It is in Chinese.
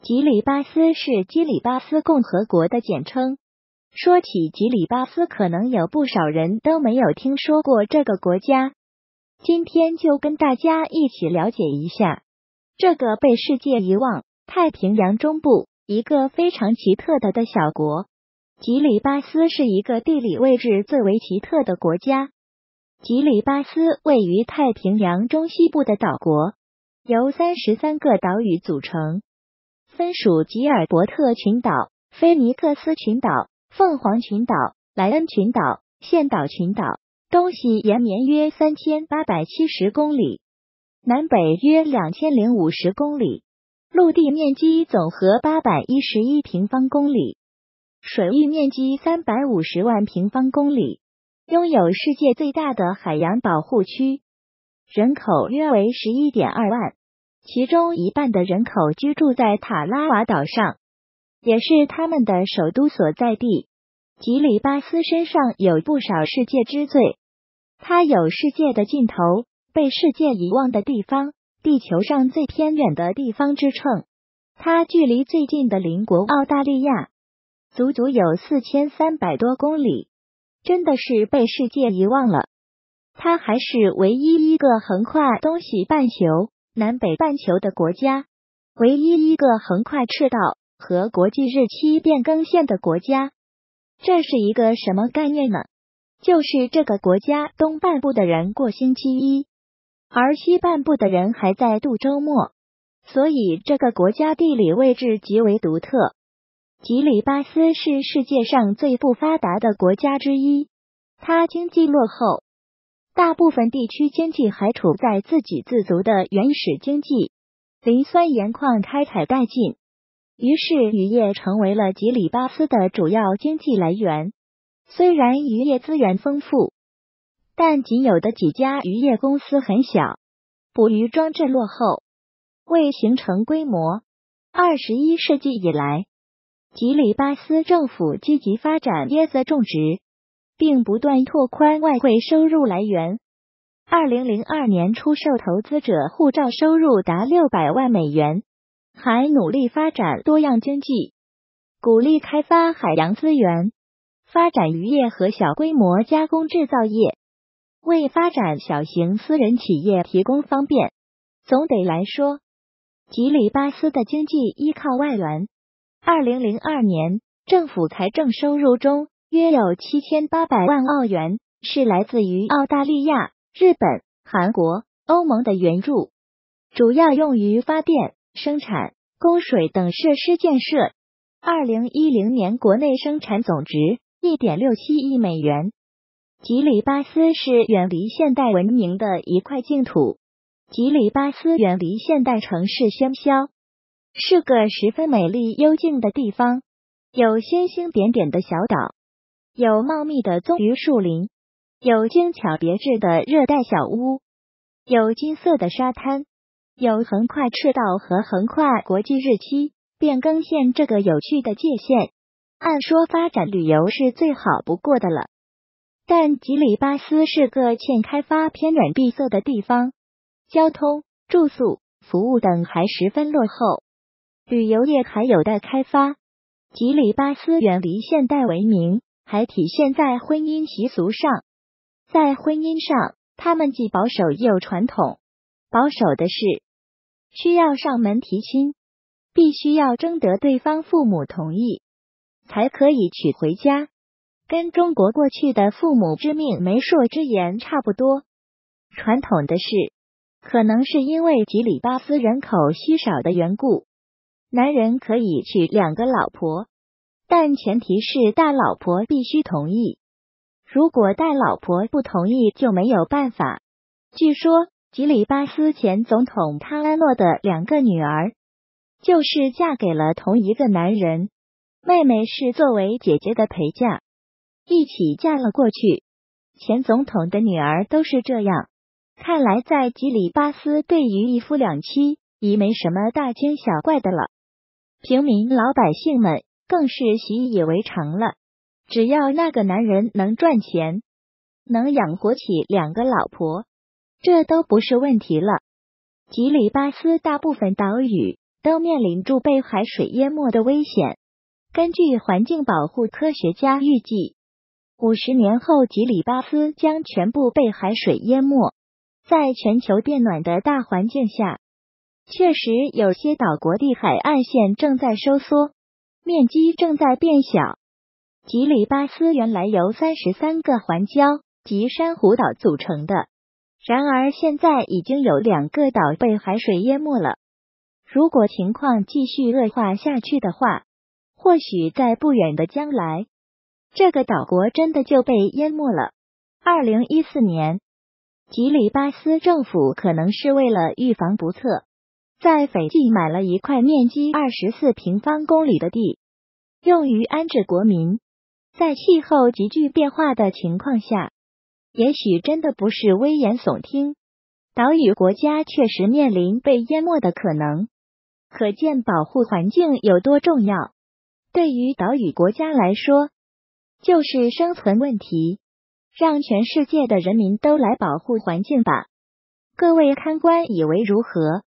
吉里巴斯是基里巴斯共和国的简称。说起吉里巴斯，可能有不少人都没有听说过这个国家。今天就跟大家一起了解一下这个被世界遗忘、太平洋中部一个非常奇特的小国。吉里巴斯是一个地理位置最为奇特的国家。吉里巴斯位于太平洋中西部的岛国，由33个岛屿组成，分属吉尔伯特群岛、菲尼克斯群岛、凤凰群岛、莱恩群岛、岘岛群岛，东西延绵约3870公里，南北约2050公里，陆地面积总和811平方公里，水域面积350万平方公里，拥有世界最大的海洋保护区，人口约为11.2万，其中一半的人口居住在塔拉瓦岛上，也是他们的首都所在地。吉里巴斯身上有不少世界之最，它有世界的尽头、被世界遗忘的地方、地球上最偏远的地方之称。它距离最近的邻国澳大利亚足足有4300多公里，真的是被世界遗忘了。它还是唯一一个横跨东西半球、南北半球的国家，唯一一个横跨赤道和国际日期变更线的国家。这是一个什么概念呢？就是这个国家东半部的人过星期一，而西半部的人还在度周末，所以这个国家地理位置极为独特。吉里巴斯是世界上最不发达的国家之一，它经济落后，大部分地区经济还处在自给自足的原始经济，磷酸盐矿开采殆尽，于是渔业成为了吉里巴斯的主要经济来源。虽然渔业资源丰富，但仅有的几家渔业公司很小，捕鱼装置落后，未形成规模。21世纪以来，吉里巴斯政府积极发展椰子种植，并不断拓宽外汇收入来源。2002年出售投资者护照收入达600万美元，还努力发展多样经济，鼓励开发海洋资源，发展渔业和小规模加工制造业，为发展小型私人企业提供方便。总得来说，吉里巴斯的经济依靠外援。2002年，政府财政收入中约有7800万澳元是来自于澳大利亚、日本、韩国、欧盟的援助，主要用于发电、生产、供水等设施建设。2010年国内生产总值1.67亿美元。吉里巴斯是远离现代文明的一块净土。吉里巴斯远离现代城市喧嚣，是个十分美丽幽静的地方，有星星点点的小岛，有茂密的棕榈树林，有精巧别致的热带小屋，有金色的沙滩，有横跨赤道和横跨国际日期变更线这个有趣的界限。按说发展旅游是最好不过的了，但吉里巴斯是个欠开发偏远闭塞的地方，交通、住宿、服务等还十分落后，旅游业还有待开发。吉里巴斯远离现代文明，还体现在婚姻习俗上。在婚姻上，他们既保守又传统。保守的是，需要上门提亲，必须要征得对方父母同意，才可以娶回家，跟中国过去的父母之命媒妁之言差不多。传统的是，可能是因为吉里巴斯人口稀少的缘故，男人可以娶2个老婆，但前提是大老婆必须同意。如果大老婆不同意，就没有办法。据说，吉里巴斯前总统汤安诺的2个女儿，就是嫁给了同一个男人，妹妹是作为姐姐的陪嫁，一起嫁了过去。前总统的女儿都是这样。看来在吉里巴斯对于一夫两妻已没什么大惊小怪的了，平民老百姓们更是习以为常了。只要那个男人能赚钱，能养活起2个老婆，这都不是问题了。吉里巴斯大部分岛屿都面临住被海水淹没的危险。根据环境保护科学家预计，50年后吉里巴斯将全部被海水淹没。在全球变暖的大环境下，确实有些岛国的海岸线正在收缩，面积正在变小。吉里巴斯原来由33个环礁及珊瑚岛组成的，然而现在已经有2个岛被海水淹没了。如果情况继续恶化下去的话，或许在不远的将来，这个岛国真的就被淹没了。2014年，吉里巴斯政府可能是为了预防不测，在斐济买了一块面积24平方公里的地，用于安置国民。在气候急剧变化的情况下，也许真的不是危言耸听，岛屿国家确实面临被淹没的可能。可见保护环境有多重要。对于岛屿国家来说，就是生存问题。让全世界的人民都来保护环境吧。各位看官以为如何？